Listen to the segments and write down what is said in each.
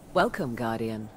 Welcome, Guardian.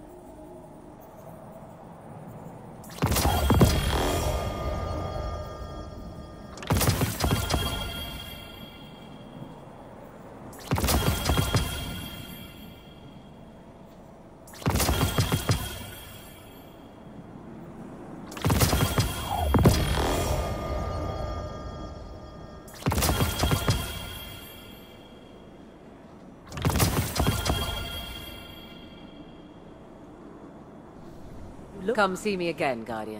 Come see me again, Guardian.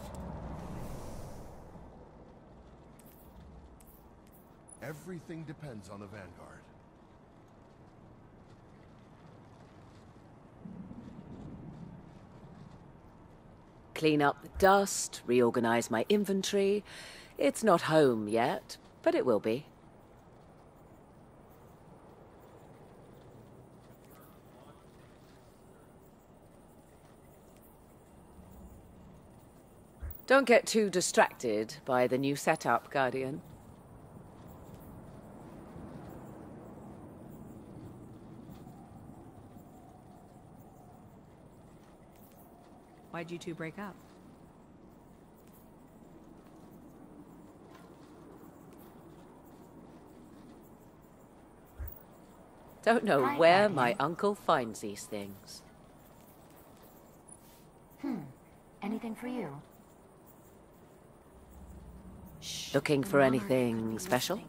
Everything depends on the Vanguard. Clean up the dust, reorganize my inventory. It's not home yet, but it will be. Don't get too distracted by the new setup, Guardian. Why'd you two break up? Don't know where my uncle finds these things. Anything for you? Looking for anything special?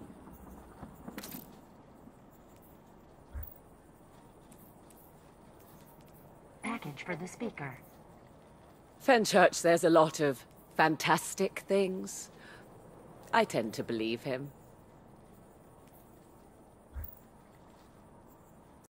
Package for the speaker. Fenchurch says a lot of fantastic things. I tend to believe him.